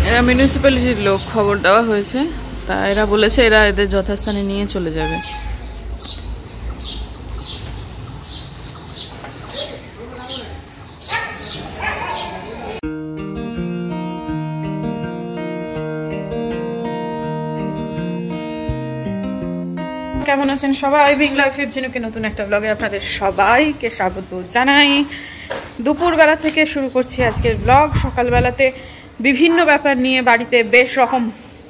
এরা মিউনিসিপ্যালিটির লোক, খবর দেওয়া হয়েছে, তা এরা বলেছে এরা এদের যথাস্থানে নিয়ে চলে যাবে। কেমন আছেন সবাই? বিং লাইফ উইথ ঝিনুকে নতুন একটা ব্লগে আপনাদের সবাইকে স্বাগত জানাই। দুপুরবেলা থেকে শুরু করছি আজকের ব্লগ। সকালবেলাতে বিভিন্ন ব্যাপার নিয়ে বাড়িতে বেশ রকম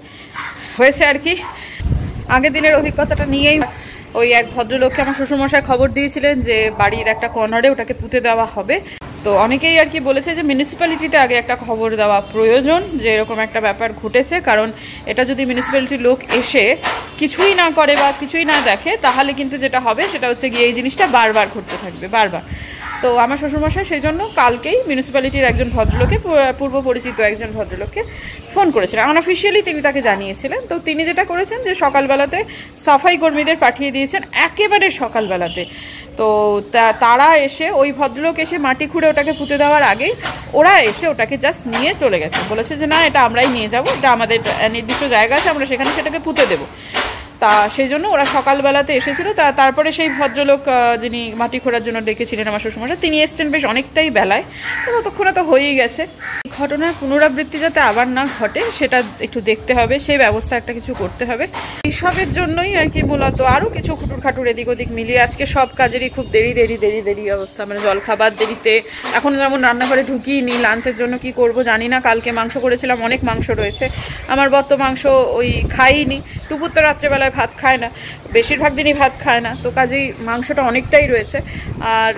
হয়েছে আর কি। আগের দিনের অভিজ্ঞতাটা নিয়েই ওই এক ভদ্রলোককে আমার শ্বশুরমশাই খবর দিয়েছিলেন যে বাড়ির একটা কর্নারে ওটাকে পুঁতে দেওয়া হবে। তো অনেকেই আর কি বলেছে যে মিউনিসিপ্যালিটিতে আগে একটা খবর দেওয়া প্রয়োজন যে এরকম একটা ব্যাপার ঘটেছে, কারণ এটা যদি মিউনিসিপ্যালিটির লোক এসে কিছুই না করে বা কিছুই না দেখে তাহলে কিন্তু যেটা হবে সেটা হচ্ছে গিয়ে এই জিনিসটা বারবার ঘটতে থাকবে বারবার। তো আমার শ্বশুরমশাই সেই জন্য কালকেই মিউনিসিপ্যালিটির একজন ভদ্রলোককে, পূর্ব পরিচিত একজন ভদ্রলোককে ফোন করেছিলেন। আনঅফিসিয়ালি তিনি তাকে জানিয়েছিলেন। তো তিনি যেটা করেছেন যে সকালবেলাতে সাফাই কর্মীদের পাঠিয়ে দিয়েছেন একেবারে সকালবেলাতে। তো তারা এসে, ওই ভদ্রলোক এসে মাটি খুঁড়ে ওটাকে পুঁতে দেওয়ার আগেই ওরা এসে ওটাকে জাস্ট নিয়ে চলে গেছে। বলেছে যে না, এটা আমরাই নিয়ে যাব, এটা আমাদের নির্দিষ্ট জায়গা আছে, আমরা সেখানে সেটাকে পুঁতে দেবো। তা সেই জন্য ওরা সকালবেলাতে এসেছিল। তারপরে সেই ভদ্রলোক যিনি মাটি খোঁড়ার জন্য ডেকেছিলেন আমার শ্বশুরমশাই, তিনি এসছেন বেশ অনেকটাই বেলায়। তো ততক্ষণে তো হয়েই গেছে। ঘটনার পুনরাবৃত্তি যাতে আবার না ঘটে সেটা একটু দেখতে হবে, সেই ব্যবস্থা একটা কিছু করতে হবে। এইসবের জন্যই আর কি মূলত, আরও কিছু খুঁটুর খাটুর এদিক ওদিক মিলিয়ে আজকে সব কাজেরই খুব দেরি অবস্থা। মানে জলখাবার দেরিতে, এখন যেমন রান্নাঘরে ঢুকিয়ে লাঞ্চের জন্য কি করব জানি না। কালকে মাংস করেছিলাম, অনেক মাংস রয়েছে। আমার বর তো মাংস ওই খাইনি। টুপুর তো রাত্রেবেলায় ভাত খায় না, বেশিরভাগ দিনই ভাত খায় না। তো কাজেই মাংসটা অনেকটাই রয়েছে। আর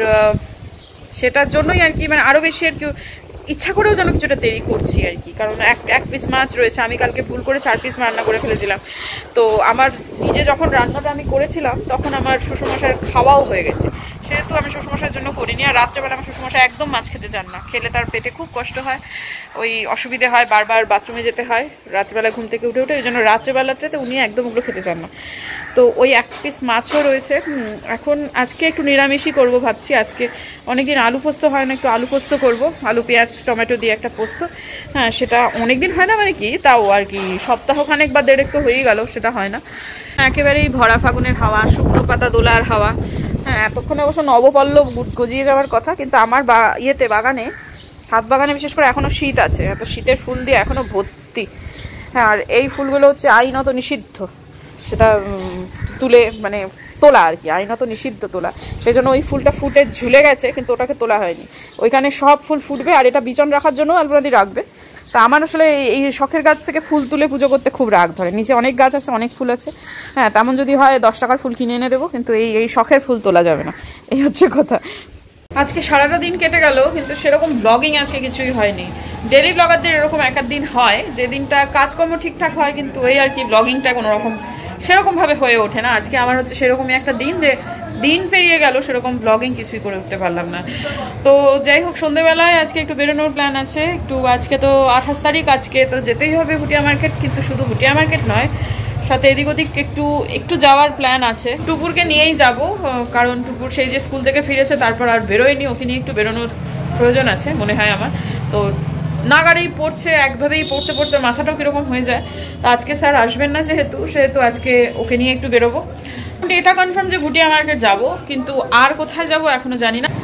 সেটার জন্যই আর কি মানে আরও বেশি আর কি ইচ্ছা করেও যেন কিছুটা দেরি করছি আর কি। কারণ এক পিস মাছ রয়েছে। আমি কালকে ভুল করে 4 পিস রান্না করে ফেলেছিলাম। তো আমার নিজে যখন রান্নাটা আমি করেছিলাম তখন আমার শ্বশুরমশাইয়ের খাওয়াও হয়ে গেছে, সেহেতু আমি শ্বশুরমশাইয়ের জন্য করিনি। আর রাত্রেবেলা আমার শ্বশুরমশাই একদম মাছ খেতে চান না, খেলে তার পেটে খুব কষ্ট হয়, ওই অসুবিধে হয়, বারবার বাথরুমে যেতে হয় রাত্রেবেলা ঘুম থেকে উঠে ওই জন্য রাত্রেবেলাতে তো উনি একদম ওগুলো খেতে চান না। তো ওই 1 পিস মাছও রয়েছে। এখন আজকে একটু নিরামিষই করব ভাবছি। আজকে অনেকদিন আলু পোস্ত হয় না, একটু আলু পোস্ত করব, আলু পেঁয়াজ টমেটো দিয়ে একটা পোস্ত। হ্যাঁ, সেটা অনেকদিন হয় না, মানে কি তাও আর কি সপ্তাহখানেক বা দেড়েক তো হয়েই গেল, সেটা হয় না। একেবারেই ভরা ফাগুনের হাওয়া, শুকনো পাতা দোলার হাওয়া। হ্যাঁ, এতক্ষণে অবশ্য নবপল্লব গজিয়ে যাওয়ার কথা, কিন্তু আমার বাগানে, ছাদ বাগানে বিশেষ করে এখনও শীত আছে। এত শীতের ফুল দিয়ে এখনও ভর্তি। হ্যাঁ, আর এই ফুলগুলো হচ্ছে আইনত নিষিদ্ধ, সেটা তুলে মানে তোলা আর কি, আইনত নিষিদ্ধ তোলা। সেই জন্য ওই ফুলটা ফুটে ঝুলে গেছে, কিন্তু ওটাকে তোলা হয়নি। ওইখানে সব ফুল ফুটবে, আর এটা বিচন রাখার জন্য আলপনাদি রাখবে। তা আমার আসলে এই শখের গাছ থেকে ফুল তুলে পুজো করতে খুব রাগ ধরে। নিচে অনেক গাছ আছে, অনেক ফুল আছে। হ্যাঁ, তেমন যদি হয় 10 টাকার ফুল কিনে এনে দেবো, কিন্তু এই শখের ফুল তোলা যাবে না, এই হচ্ছে কথা। আজকে সারাটা দিন কেটে গেল, কিন্তু সেরকম ব্লগিং আছে কিছুই হয়নি। ডেলি ব্লগারদের এরকম এক দিন হয় যে দিনটা কাজকর্ম ঠিকঠাক হয়, কিন্তু এই আর কি ব্লগিংটা কোনো রকম সেরকমভাবে হয়ে ওঠে না। আজকে আমার হচ্ছে সেরকমই একটা দিন যে দিন পেরিয়ে গেল, সেরকম ব্লগিং কিছুই করে উঠতে পারলাম না। তো যাই হোক, সন্ধ্যেবেলায় আজকে একটু বেরোনোর প্ল্যান আছে একটু। আজকে তো 28 তারিখ, আজকে তো যেতেই হবে ভুটিয়া মার্কেট। কিন্তু শুধু ভুটিয়া মার্কেট নয়, সাথে এদিক ওদিক একটু যাওয়ার প্ল্যান আছে। টুপুরকে নিয়েই যাব, কারণ টুপুর সেই যে স্কুল থেকে ফিরেছে তারপর আর বেরোয়নি, ওকে নিয়ে একটু বেরোনোর প্রয়োজন আছে মনে হয় আমার। তো নাগারেই পড়ছে, একভাবেই পড়তে পড়তে মাথাটাও কীরকম হয়ে যায়। তো আজকে স্যার আসবেন না সেহেতু আজকে ওকে নিয়ে একটু বেরোবো। এটা কনফার্ম যে ভুটিয়া মার্কেট যাব, কিন্তু আর কোথায় যাব এখনো জানি না।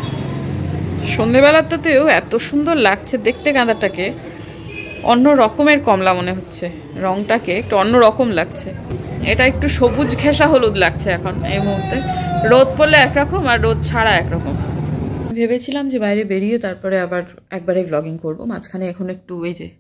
সন্ধেবেলাতেও এত সুন্দর লাগছে দেখতে গাঁদাটাকে, অন্য রকমের কমলা মনে হচ্ছে, রংটাকে একটু অন্য রকম লাগছে। এটা একটু সবুজ ঘেঁষা হলুদ লাগছে এখন এই মুহূর্তে। রোদ পড়লে একরকম আর রোদ ছাড়া একরকম। ভেবেছিলাম যে বাইরে বেরিয়ে তারপরে আবার একবারে ব্লগিং করব। মাঝখানে এখন একটু এই যে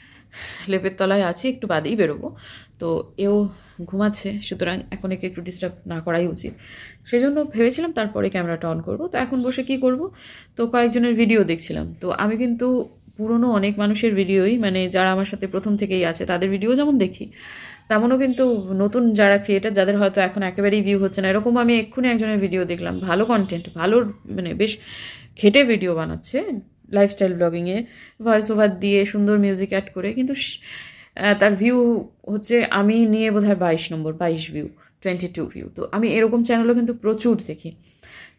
লেপের তলায় আছি, একটু বাদেই বেরোবো। তো এও ঘুমাচ্ছে, সুতরাং এখন একে একটু ডিস্টার্ব না করাই উচিত। সেই জন্য ভেবেছিলাম তারপরে ক্যামেরাটা অন করবো। তো এখন বসে কি করব, তো কয়েকজনের ভিডিও দেখছিলাম। তো আমি কিন্তু পুরনো অনেক মানুষের ভিডিওই, মানে যারা আমার সাথে প্রথম থেকেই আছে তাদের ভিডিও যেমন দেখি, তেমনও কিন্তু নতুন যারা ক্রিয়েটার, যাদের হয়তো এখন একেবারেই ভিউ হচ্ছে না, এরকম আমি এক্ষুনি একজনের ভিডিও দেখলাম। ভালো কন্টেন্ট, ভালো মানে বেশ ঘেটে ভিডিও বানাচ্ছে, লাইফস্টাইল ব্লগিংয়ে ভয়েস ওভার দিয়ে সুন্দর মিউজিক অ্যাড করে, কিন্তু তার ভিউ হচ্ছে আমি নিয়ে বোধহয় 22 ভিউ, 22 ভিউ। তো আমি এরকম চ্যানেলও কিন্তু প্রচুর দেখি।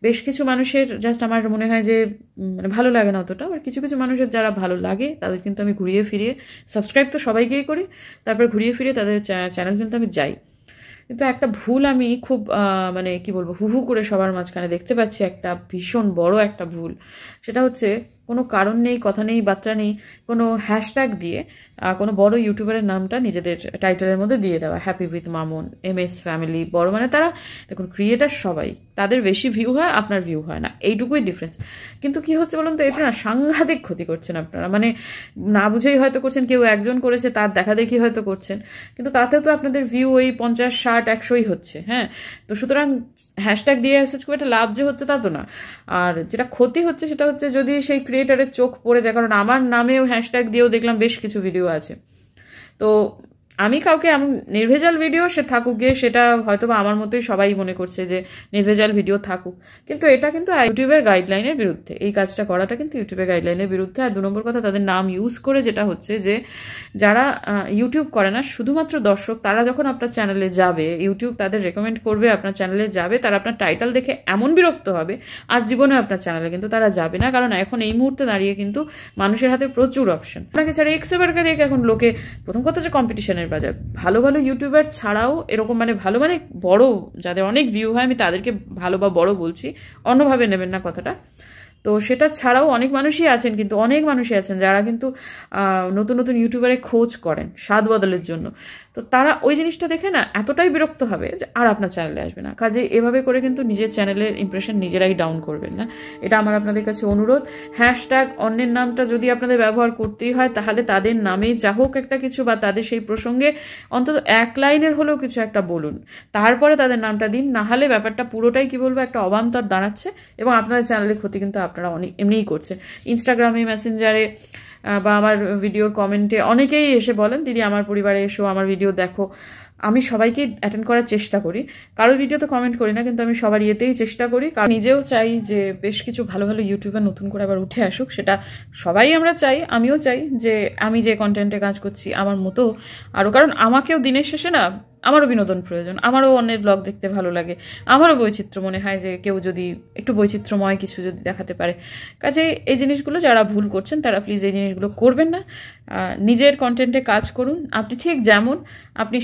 বেশ কিছু মানুষের জাস্ট আমার মনে হয় যে মানে ভালো লাগে না অতটা, আর কিছু কিছু মানুষের যারা ভালো লাগে তাদের কিন্তু আমি ঘুরিয়ে ফিরিয়ে সাবস্ক্রাইব তো সবাইকেই করি, তারপর ঘুরিয়ে ফিরিয়ে তাদের চ্যানেল কিন্তু আমি যাই। কিন্তু একটা ভুল আমি খুব মানে কি বলবো হু হু করে সবার মাঝখানে দেখতে পাচ্ছি, একটা ভীষণ বড় একটা ভুল। সেটা হচ্ছে কোনো কারণ নেই, কথা নেই, বার্তা নেই, কোনো হ্যাশট্যাগ দিয়ে কোনো বড় ইউটিউবারের নামটা নিজেদের টাইটেলের মধ্যে দিয়ে দেওয়া, happy with Mamun, MS family, বড় মানে তারা দেখুন ক্রিয়েটার সবাই, তাদের বেশি ভিউ হয়, আপনার ভিউ হয় না, এইটুকুই ডিফারেন্স। কিন্তু কি হচ্ছে বলুন তো, এটা না সাংঘাতিক ক্ষতি করছেন আপনারা, মানে না বুঝেই হয়তো করছেন, কেউ একজন করেছে তার দেখা দেখি হয়তো করছেন, কিন্তু তাতেও তো আপনাদের ভিউ ওই 50, 60, 100ই হচ্ছে। হ্যাঁ, তো সুতরাং হ্যাশট্যাগ দিয়ে এসেছে খুব একটা লাভ যে হচ্ছে তা তো না। আর যেটা ক্ষতি হচ্ছে সেটা হচ্ছে যদি সেই ক্রিয়েটারের চোখ পড়ে যায়, কারণ আমার নামেও হ্যাশট্যাগ দিয়েও দেখলাম বেশ কিছু ভিডিও আছে। তো আমি কাউকে এমন নির্ভেজাল ভিডিও সে থাকুক গিয়ে, সেটা হয়তো বা আমার মতোই সবাই মনে করছে যে নির্ভেজাল ভিডিও থাকুক, কিন্তু এটা কিন্তু ইউটিউবের গাইডলাইনের বিরুদ্ধে, এই কাজটা করাটা কিন্তু ইউটিউবের গাইডলাইনের বিরুদ্ধে। আর 2 নম্বর কথা, তাদের নাম ইউজ করে যেটা হচ্ছে যে যারা ইউটিউব করে না, শুধুমাত্র দর্শক, তারা যখন আপনার চ্যানেলে যাবে, ইউটিউব তাদের রেকমেন্ড করবে আপনার চ্যানেলে যাবে, তারা আপনার টাইটেল দেখে এমন বিরক্ত হবে আর জীবনে আপনার চ্যানেলে কিন্তু তারা যাবে না। কারণ এখন এই মুহূর্তে দাঁড়িয়ে কিন্তু মানুষের হাতে প্রচুর অপশন, আপনাকে ছাড়া এক্সেবারকার এখন লোকে, প্রথম কথা হচ্ছে কম্পিটিশনের বাজার, ভালো ভালো ইউটিউবার ছাড়াও এরকম মানে ভালো মানে বড় যাদের অনেক ভিউ হয়, আমি তাদেরকে ভালো বা বড় বলছি, অন্যভাবে নেবেন না কথাটা। তো সেটা ছাড়াও অনেক মানুষই আছেন, কিন্তু অনেক মানুষই আছেন যারা কিন্তু নতুন নতুন ইউটিউবারে খোঁজ করেন স্বাদ বদলের জন্য। তো তারা ওই জিনিসটা দেখে না এতটাই বিরক্ত হবে যে আর আপনার চ্যানেলে আসবে না। কাজে এভাবে করে কিন্তু নিজের চ্যানেলের ইমপ্রেশন নিজেরাই ডাউন করবেন না, এটা আমার আপনাদের কাছে অনুরোধ। হ্যাশট্যাগ অন্যের নামটা যদি আপনাদের ব্যবহার করতেই হয়, তাহলে তাদের নামে যা হোক একটা কিছু বা তাদের সেই প্রসঙ্গে অন্তত 1 লাইনের হলেও কিছু একটা বলুন, তারপরে তাদের নামটা দিন। না হলে ব্যাপারটা পুরোটাই কি বলবো একটা অবান্তর দাঁড়াচ্ছে, এবং আপনাদের চ্যানেলের ক্ষতি কিন্তু আপনারা অনেক এমনিই করছেন। ইনস্টাগ্রামে, মেসেঞ্জারে বা আমার ভিডিওর কমেন্টে অনেকেই এসে বলেন, দিদি আমার পরিবারে এসো, আমার ভিডিও দেখো। আমি সবাইকেই অ্যাটেন্ড করার চেষ্টা করি, কারোর ভিডিওতে কমেন্ট করি না, কিন্তু আমি সবার ইয়েতেই চেষ্টা করি, কারণ নিজেও চাই যে বেশ কিছু ভালো ভালো ইউটিউবার নতুন করে আবার উঠে আসুক। সেটা সবাই আমরা চাই, আমিও চাই যে আমি যে কন্টেন্টে কাজ করছি আমার মতো আরও, কারণ আমাকেও দিনের শেষে না আমারও বিনোদন প্রয়োজন, আমারও অন্যের ব্লগ দেখতে ভালো লাগে, আমারও বৈচিত্র্য মনে হয় যে কেউ যদি একটু বৈচিত্র্যময় কিছু যদি দেখাতে পারে। কাজে এই জিনিসগুলো যারা ভুল করছেন তারা প্লিজ এই জিনিসগুলো করবেন না, নিজের কন্টেন্টে কাজ করুন। আপনি ঠিক যেমন আপনি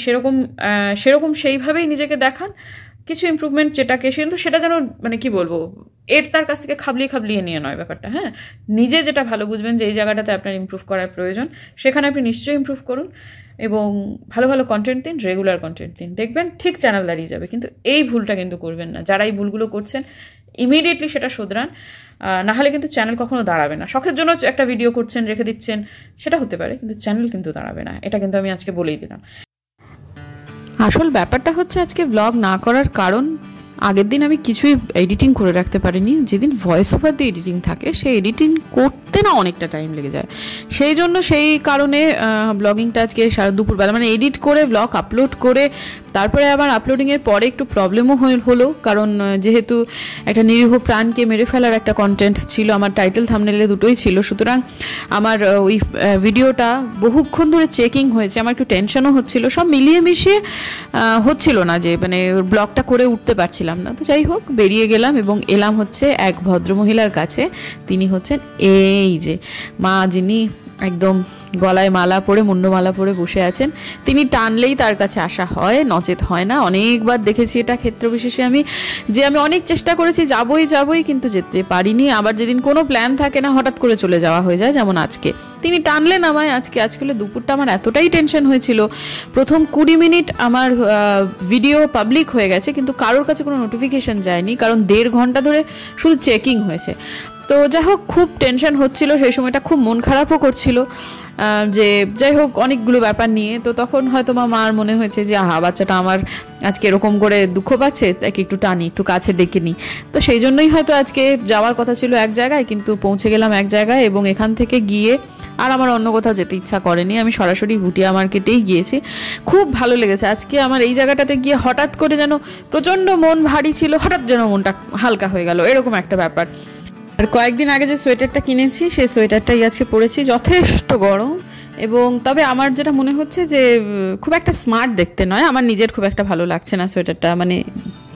সেরকম সেইভাবেই নিজেকে দেখান, কিছু ইমপ্রুভমেন্ট যেটাকে কিন্তু সেটা যেন মানে কি বলবো এর তার কাছ থেকে খাবলিয়ে নিয়ে নয় ব্যাপারটা। হ্যাঁ, নিজে যেটা ভালো বুঝবেন যে এই জায়গাটাতে আপনার ইমপ্রুভ করার প্রয়োজন, সেখানে আপনি নিশ্চয়ই ইমপ্রুভ করুন এবং ভালো ভালো কন্টেন্ট দিন, রেগুলার কন্টেন্ট দিন, দেখবেন ঠিক চ্যানেল দাঁড়িয়ে যাবে। কিন্তু এই ভুলটা কিন্তু করবেন না, যারা এই ভুলগুলো করছেন ইমিডিয়েটলি সেটা শোধরান, নাহলে কিন্তু চ্যানেল কখনো দাঁড়াবে না। শখের জন্য একটা ভিডিও করছেন রেখে দিচ্ছেন সেটা হতে পারে, কিন্তু চ্যানেল কিন্তু দাঁড়াবে না, এটা কিন্তু আমি আজকে বলেই দিলাম। আসল ব্যাপারটা হচ্ছে আজকে ব্লগ না করার কারণ, আগের দিন আমি কিছুই এডিটিং করে রাখতে পারিনি। যেদিন ভয়েস ওভার দিয়ে এডিটিং থাকে সেই এডিটিং করতে না অনেকটা টাইম লেগে যায়, সেই জন্য সেই কারণে ব্লগিংটা আজকে সারা দুপুরবেলা মানে এডিট করে ব্লগ আপলোড করে তারপরে আবার আপলোডিংয়ের পরে একটু প্রবলেমও হলো, কারণ যেহেতু একটা নিরীহ প্রাণকে মেরে ফেলার একটা কন্টেন্ট ছিল, আমার টাইটেল থাম্বনেলে দুটোই ছিল, সুতরাং আমার ওই ভিডিওটা বহুক্ষণ ধরে চেকিং হয়েছে, আমার একটু টেনশনও হচ্ছিল, সব মিলিয়ে মিশিয়ে হচ্ছিল না যে মানে ব্লগটা করে উঠতে পারছিলাম না। তো যাই হোক বেরিয়ে গেলাম এবং এলাম হচ্ছে এক ভদ্রমহিলার কাছে। তিনি হচ্ছেন এই যে মা, যিনি একদম গলায় মালা পরে মুন্ডমালা পরে বসে আছেন। তিনি টানলেই তার কাছে আসা হয়, নচেত হয় না। অনেকবার দেখেছি এটা ক্ষেত্র বিশেষে, আমি অনেক চেষ্টা করেছি যাবই কিন্তু যেতে পারিনি। আবার যেদিন কোনো প্ল্যান থাকে না হঠাৎ করে চলে যাওয়া হয়ে যায়, যেমন আজকে তিনি টানলেন আমায়। আজকে দুপুরটা আমার এতটাই টেনশন হয়েছিল, প্রথম 20 মিনিট আমার ভিডিও পাবলিক হয়ে গেছে কিন্তু কারোর কাছে কোনো নোটিফিকেশন যায়নি, কারণ 1.5 ঘন্টা ধরে শুধু চেকিং হয়েছে। তো যাই হোক খুব টেনশন হচ্ছিল সেই সময়টা, খুব মন খারাপও করছিল যে যাই হোক অনেকগুলো ব্যাপার নিয়ে। তো তখন হয়তো মার মনে হয়েছে যে বাচ্চাটা আমার আজকে এরকম করে দুঃখ পাচ্ছে, তাকে একটু টানি, একটু কাছে ডেকে নিই। তো সেই জন্যই হয়তো আজকে যাওয়ার কথা ছিল এক জায়গায়, কিন্তু পৌঁছে গেলাম এক জায়গায় এবং এখান থেকে গিয়ে আর আমার অন্য কোথাও যেতে ইচ্ছা করেনি, আমি সরাসরি ভুটিয়া মার্কেটেই গিয়েছি। খুব ভালো লেগেছে আজকে আমার এই জায়গাটাতে গিয়ে, হঠাৎ করে যেন প্রচণ্ড মন ভারী ছিল, হঠাৎ যেন মনটা হালকা হয়ে গেল, এরকম একটা ব্যাপার। আর কয়েকদিন আগে যে সোয়েটারটা কিনেছি সেই সোয়েটারটাই আজকে পরেছি, যথেষ্ট গরম। এবং তবে আমার যেটা মনে হচ্ছে যে খুব একটা স্মার্ট দেখতে নয়, আমার নিজের খুব একটা ভালো লাগছে না সোয়েটারটা, মানে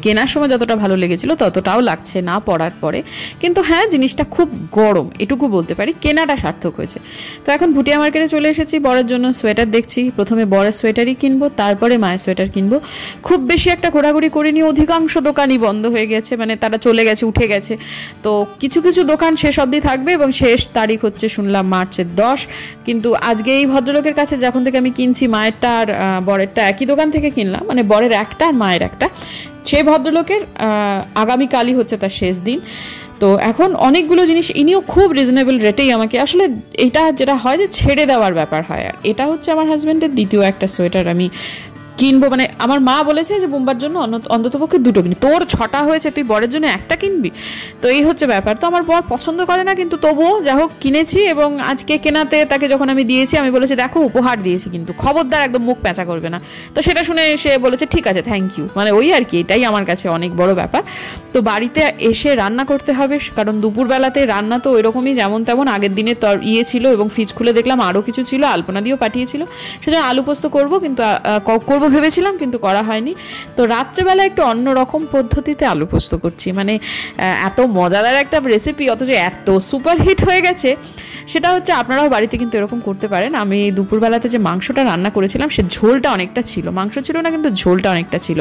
কেনার সময় যতটা ভালো লেগেছিল ততটাও লাগছে না পরার পরে, কিন্তু হ্যাঁ জিনিসটা খুব গরম এটুকু বলতে পারি, কেনাটা সার্থক হয়েছে। তো এখন ভুটিয়া মার্কেটে চলে এসেছি, বরের জন্য সোয়েটার দেখছি, প্রথমে বরের সোয়েটারই কিনবো, তারপরে মায়ের সোয়েটার কিনবো। খুব বেশি একটা ঘোরাঘুরি করিনি, অধিকাংশ দোকানই বন্ধ হয়ে গেছে, মানে তারা চলে গেছে, উঠে গেছে। তো কিছু কিছু দোকান শেষ অবধি থাকবে এবং শেষ তারিখ হচ্ছে শুনলাম মার্চের 10। কিন্তু আজকে এই ভদ্রলোকের কাছে যখন থেকে আমি কিনছি, মায়েরটা আর বরেরটা একই দোকান থেকে কিনলাম, মানে বরের একটা আর মায়ের একটা, সেই ভদ্রলোকের আগামীকালই হচ্ছে তার শেষ দিন। তো এখন অনেকগুলো জিনিস ইনিও খুব রিজনেবল রেটেই আমাকে, আসলে এটা যেটা হয় যে ছেড়ে দেওয়ার ব্যাপার হয়। আর এটা হচ্ছে আমার হাজব্যান্ডের দ্বিতীয় একটা সোয়েটার আমি কিনবো, মানে আমার মা বলেছে যে বোম্বার জন্য অন্ততপক্ষে 2টো কিনি, তোর 6টা হয়েছে, তুই বরের জন্য একটা কিনবি। তো এই হচ্ছে ব্যাপার। তো আমার বর পছন্দ করে না, কিন্তু তবুও যা হোক কিনেছি। এবং আজকে কেনাতে তাকে যখন আমি দিয়েছি, আমি বলেছি দেখো উপহার দিয়েছি, কিন্তু খবরদার একদম মুখ প্যাঁচা করবে না। তো সেটা শুনে সে বলেছে ঠিক আছে থ্যাংক ইউ, মানে ওই আর কি, এটাই আমার কাছে অনেক বড় ব্যাপার। তো বাড়িতে এসে রান্না করতে হবে, কারণ দুপুরবেলাতে রান্না তো ওইরকমই যেমন তেমন আগের দিনের ছিল, এবং ফ্রিজ খুলে দেখলাম আরও কিছু ছিল, আলপনা দিয়েও পাঠিয়েছিল, সেজন্য আলু পোস্ত করবো, কিন্তু করবো ভেবেছিলাম কিন্তু করা হয়নি। তো রাত্রেবেলা একটু অন্যরকম পদ্ধতিতে আলু পোস্ত করছি, মানে এত মজাদার একটা রেসিপি, অথচ এত সুপারহিট হয়ে গেছে। সেটা হচ্ছে আপনারাও বাড়িতে কিন্তু এরকম করতে পারেন। আমি দুপুরবেলাতে যে মাংসটা রান্না করেছিলাম, সে ঝোলটা অনেকটা ছিল, মাংস ছিল না কিন্তু ঝোলটা অনেকটা ছিল,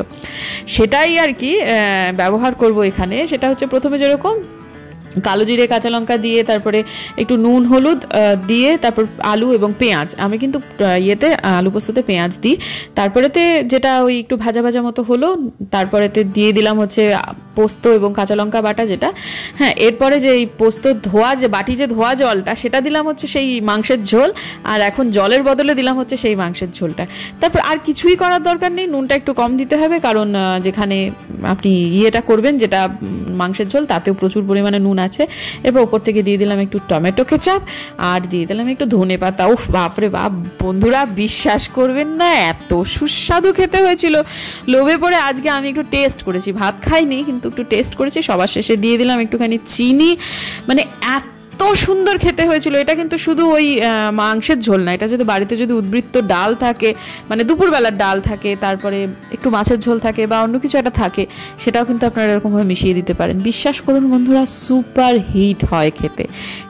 সেটাই আর কি ব্যবহার করব এখানে। সেটা হচ্ছে প্রথমে যেরকম কালো জিরে কাঁচা লঙ্কা দিয়ে, তারপরে একটু নুন হলুদ দিয়ে, তারপর আলু এবং পেঁয়াজ, আমি কিন্তু ইয়েতে আলু পোস্ততে পেঁয়াজ দিই। তারপরেতে যেটা ওই একটু ভাজা ভাজা মতো হলো, তারপরেতে দিয়ে দিলাম হচ্ছে পোস্ত এবং কাঁচা লঙ্কা বাটা যেটা, হ্যাঁ। এরপরে যে এই পোস্ত ধোয়া যে বাটি যে ধোয়া জলটা, সেটা দিলাম হচ্ছে সেই মাংসের ঝোল, আর এখন জলের বদলে দিলাম হচ্ছে সেই মাংসের ঝোলটা। তারপর আর কিছুই করার দরকার নেই, নুনটা একটু কম দিতে হবে, কারণ যেখানে আপনি ইয়েটা করবেন যেটা মাংসের ঝোল, তাতেও প্রচুর পরিমাণে নুন আছে। এরপর ওপর থেকে দিয়ে দিলাম একটু টমেটো কেচাপ, আর দিয়ে দিলাম একটু ধনে পাতা। উফ বাপরে বাপ বন্ধুরা, বিশ্বাস করবেন না এত সুস্বাদু খেতে হয়েছিল, লোভে পড়ে আজকে আমি একটু টেস্ট করেছি, ভাত খাইনি কিন্তু একটু টেস্ট করেছি। সবার শেষে দিয়ে দিলাম একটুখানি চিনি, মানে এত সুন্দর খেতে হয়েছিল। এটা কিন্তু শুধু ওই মাংসের ঝোল না, এটা যদি বাড়িতে যদি উদ্বৃত্ত ডাল থাকে, মানে দুপুরবেলার ডাল থাকে, তারপরে একটু মাছের ঝোল থাকে বা অন্য কিছু একটা থাকে, সেটাও কিন্তু আপনারা এরকমভাবে মিশিয়ে দিতে পারেন। বিশ্বাস করুন বন্ধুরা, সুপার হিট হয় খেতে।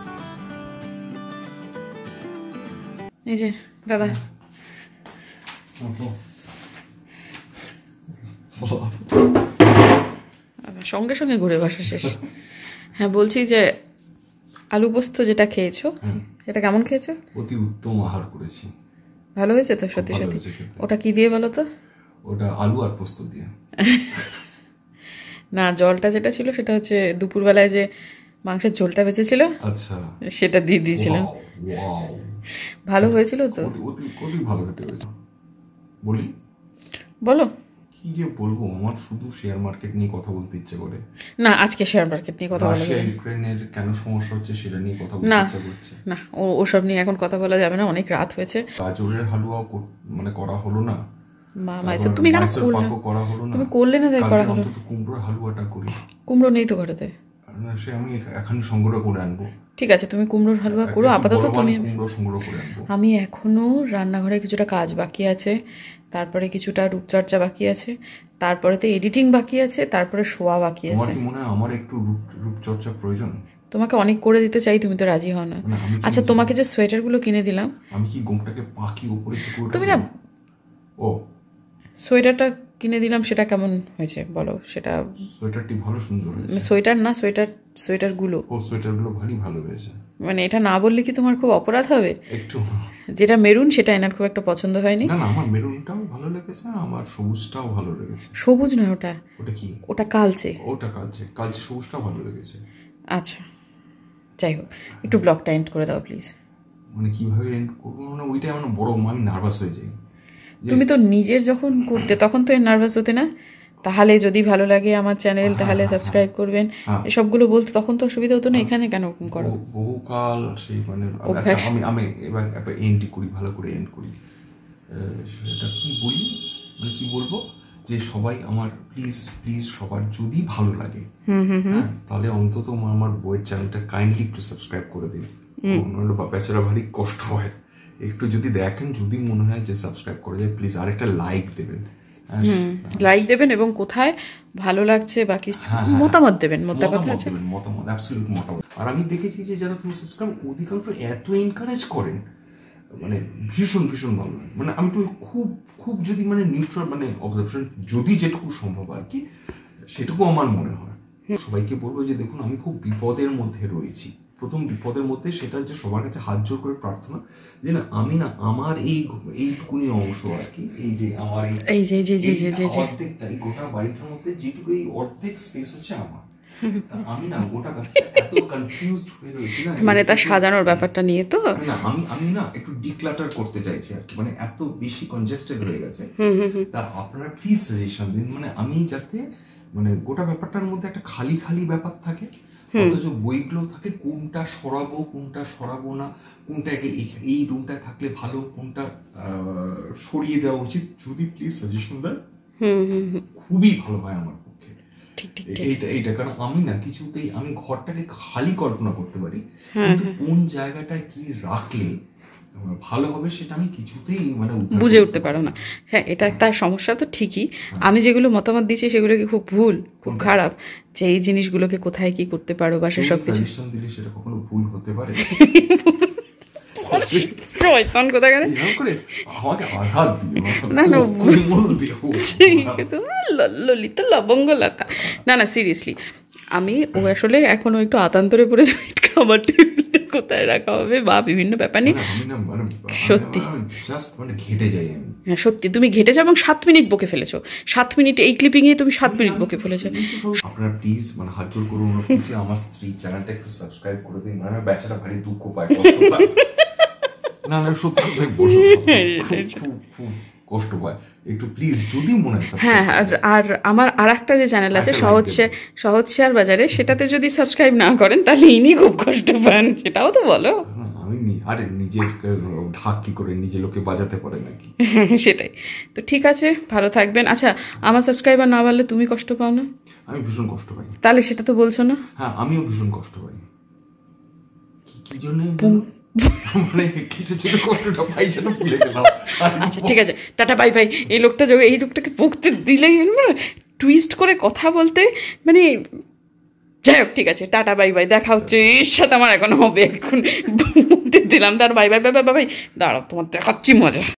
এই যে দাদা, সঙ্গে সঙ্গে ঘুরে বসা শেষ। হ্যাঁ বলছি যে আলু পোস্ত যেটা খেয়েছো, এটা কেমন খেয়েছো? অতি উত্তম আহার করেছি। ভালো হয়েছে তো? সত্যি সত্যি? ওটা কি দিয়ে বলো তো? ওটা আলু আর পোস্ত দিয়ে। না, জলটা যেটা ছিল সেটা হচ্ছে দুপুরবেলায় যে মাংসের ঝোলটা বেঁচেছিল, আচ্ছা, সেটা দিয়ে দিয়েছিলাম। ভালো হয়েছিল তো? অতি ভালো খেতে হয়েছে। বলি, বলো। কি যে বলবো, আমার শুধু শেয়ার মার্কেট নিয়ে কথা বলতে ইচ্ছে করে। না, আজকে শেয়ার মার্কেট নিয়ে কথা বলা যাবে না। ইউক্রেনের কেন সমস্যা হচ্ছে সেটা নিয়ে কথা বলতে ইচ্ছে করছে। না, ওসব নিয়ে এখন কথা বলা যাবে না, অনেক রাত হয়েছে। গাজরের হালুয়াও মানে করা হলো না। তুমি কেন করা হলো না? তুমি করলে না, তাই করা হলো। কুমড়োর হালুয়াটা করি। কুমড়ো নেই তো ঘরেতে? সে আমি এখন সংগ্রহ করে আনবো। ঠিক আছে, তুমি কুমড়োর হালুয়া করো আপাতত। তুমি কুমড়ো সংগ্রহ করে আনবো। আমি এখনো রান্নাঘরে কিছুটা কাজ বাকি আছে, তারপরে কিছুটা রূপচর্চা বাকি আছে, তারপরেতে এডিটিং বাকি আছে, তারপরে শোয়া বাকি আছে। তোমার কি মনে হয় আমার একটু রূপচর্চা প্রয়োজন? তোমাকে অনেক করে দিতে চাই, তুমি তো রাজি হও না। আচ্ছা, তোমাকে যে সোয়েটারগুলো কিনে দিলাম, আমি কি গোমটাকে পাখি উপরে তুমি না, ও সোয়েটারটা কিনে দিলাম, সেটা কেমন হয়েছে বলো? সেটা সোয়েটারটি ভালো সুন্দর হয়েছে। সোয়েটার না, সোয়েটারগুলো। ও সোয়েটারগুলো ভালো হয়েছে। মানে এটা না বললে কি তোমার খুব অপরাধ হবে? একটু। যেটা মেরুন সেটা এনার খুব একটা পছন্দ হয়নি। না, আমার মেরুনটাও ভালো লেগেছে, আমার সবুজটাও ভালো লেগেছে। সবুজ নয় ওটা। ওটা কি? ওটা কালচে। ওটা কালচে সবুজটাও ভালো লেগেছে। আচ্ছা, যাই হোক, একটু ব্লগটা এন্ড করে দাও প্লিজ। মানে কিভাবে এন্ড করবো, মানে ওইটাই আমার বড়, আমি নার্ভাস হয়ে যাই। তুমি তো নিজের যখন করতে তখন তো নার্ভাস হতে না? তাহলে যদি ভালো লাগে আমার চ্যানেল তাহলে সাবস্ক্রাইব করবেন, এসবগুলো বলতে তখন তো অসুবিধা হতো না। এখানে কেন করো? বহুকাল সেই মানে আমি এবার এন্ড করি, ভালো করে এন্ড করি। সেটা কি বলি, মানে কি বলবো, যে সবাই আমার প্লিজ সবার যদি ভালো লাগে তাহলে অন্তত আমার বইয়ের চ্যানেলটা কাইন্ডলি একটু সাবস্ক্রাইব করে দিন। নইলে বেচারা ভারী কষ্ট হয়। একটু যদি দেখেন, যদি মনে হয় যে সাবস্ক্রাইব করে যায়, প্লিজ আরেকটা লাইক দেবেন। লাইক দেবেন এবং কোথায় ভালো লাগছে বাকি মতামত দেবেন। মতামত অ্যাবসলিউট মতামত। আর আমি দেখেছি যে যারা তুমি সাবস্ক্রাইব অধিকাংশ এত এনকারেজ করেন, মানে ভীষণ ভীষণ ভালো লাগে। মানে আমি তো খুব খুব যদি মানে নিউট্রাল মানে অবজারভেশন যদি যেটুকু সম্ভব আর কি সেটুকু আমার মনে হয়। সবাইকে বলবো যে দেখুন আমি খুব বিপদের মধ্যে রয়েছি। প্রথম বিপদের মধ্যে সেটা যে সবার কাছে হাত জোর করে প্রার্থনা যে না আমি না আমার এইটুকুনি অংশ আর কি, এই যে আমার এই অর্ধেকটা এই গোটা বাড়িটার মধ্যে যেটুকু এই অর্ধেক স্পেস হচ্ছে আমার, আমি না গোটা এত কনফিউজড হয়ে রয়েছি না, মানে তার সাজানোর ব্যাপারটা নিয়ে তো না আমি না একটু ডিক্লাটার করতে চাইছি আর কি, মানে এত বেশি কনজেস্টেড হয়ে গেছে। তা আপনারা প্লিজ সাজেশন দিন, মানে আমি যাতে মানে গোটা ব্যাপারটার মধ্যে একটা খালি খালি ব্যাপার থাকে, অথচ বইগুলো থাকে কোনটা সরাবো না, কোনটা এই রুমটায় থাকলে ভালো, কোনটা সরিয়ে দেওয়া উচিত, যদি প্লিজ সাজেশন দেন খুবই ভালো হয় আমার পক্ষে। এইটা কারণ আমি না কিছুতেই আমি ঘরটাকে খালি কল্পনা করতে পারি, কিন্তু কোন জায়গাটায় কি রাখলে ভালো হবে সেটা আমি কিছুতেই মানে বুঝে উঠতে পারো না। হ্যাঁ, এটা তার সমস্যা তো ঠিকই। আমি যেগুলো মতামত দিচ্ছি সেগুলো কি খুব ভুল, খুব খারাপ, যে এই জিনিসগুলোকে কোথায় কি করতে পারো বা সেসব কিছু দিলে সেটা কখনো ভুল হতে পারে? শয়তান কোথায় গেলে আমাকে আঘাত না না ললিত লবঙ্গ লতা না সিরিয়াসলি আমি আসলে এখনো একটু আতান্তরে পড়েছি খাবার টেবিলটা কোথায় রাখা হবে বা বিভিন্ন ব্যাপার নিয়ে। সত্যি সত্যি তুমি ঘেটে যাও এবং 7 মিনিট বকে ফেলেছো। 7 মিনিট এই ক্লিপিংয়ে তুমি 7 মিনিট বকে ফেলেছো। আপনারা প্লিজ মানে হাত জোর করুন, আমার স্ত্রী চ্যানেলটা একটু সাবস্ক্রাইব করে দিন, মানে বেচারা ভারী দুঃখ পায়, কষ্ট পায়। না সত্যি কষ্ট পায় একটু, প্লিজ যদি মনে হয়। হ্যাঁ, আর আমার আর একটা যে চ্যানেল আছে সহজ শেয়ার বাজারে, সেটাতে যদি সাবস্ক্রাইব না করেন তাহলে ইনি খুব কষ্ট পান, সেটাও তো বলো। আমি আরে নিজের ঢাক কি করে নিজে লোকে বাজাতে পারে নাকি? সেটাই তো। ঠিক আছে, ভালো থাকবেন। আচ্ছা, আমার সাবস্ক্রাইবার না বাড়লে তুমি কষ্ট পাও না? আমি ভীষণ কষ্ট পাই। তাহলে সেটা তো বলছো না? হ্যাঁ, আমিও ভীষণ কষ্ট পাই। কি জন্য মানে কিছু ছোট কষ্টটা পাই যেন ভুলে গেলাম। আচ্ছা ঠিক আছে, টাটা বাই বাই। এই লোকটাকে বকতে দিলেই টুইস্ট করে কথা বলতে মানে যাই হোক, ঠিক আছে, টাটা বাই বাই। দেখা হচ্ছে এর সাথে আমার এখন হবে, এখন দিলাম তার bye bye bye bye bye. দাঁড়াও, তোমার দেখাচ্ছি মজা।